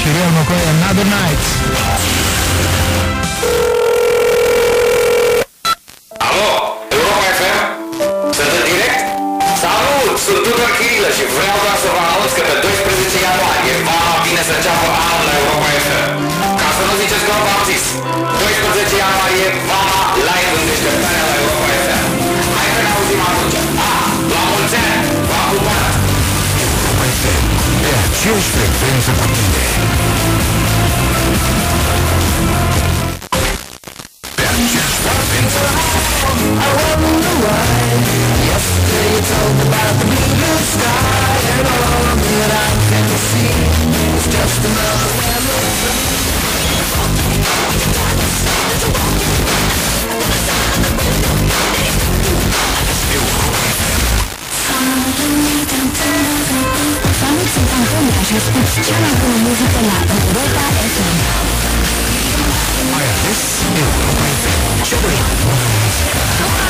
Kirill McCoy, Another Night. Alo, Europa FM? Sunt în direct? Salut, sunt Tudor Chirilă și vreau doar să vă anunț că pe 12 ianuarie vara vine să înceapă anul la Europa FM. Ca să nu ziceți că nu v-am zis. 12 ianuarie, vara, live în deșteptarea la Europa FM. Hai să ne auzim atunci. La mulți ani, v-am pupat! Europa FM, pe aceeași frecvență cu tine. Pe aceeași frecvență. I wonder why. Yesterday you told me about the blue sky, and all that I can see is just another memory. Muzică la Europa FM. Mai ales Europa FM, cea mai bună muzică.